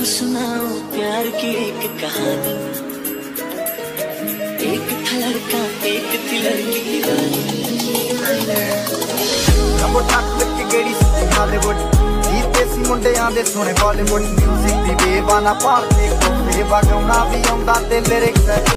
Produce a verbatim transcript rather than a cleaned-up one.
आपको सुनाओ प्यार की एक कहानी। एक था लड़का एक थी लड़की की रानी। देसी मुंडियां दे सोने बॉलीवुड म्यूजिक दी बेबाना पाल के बेबा गाउना भी आउंदा ते लिरिक्स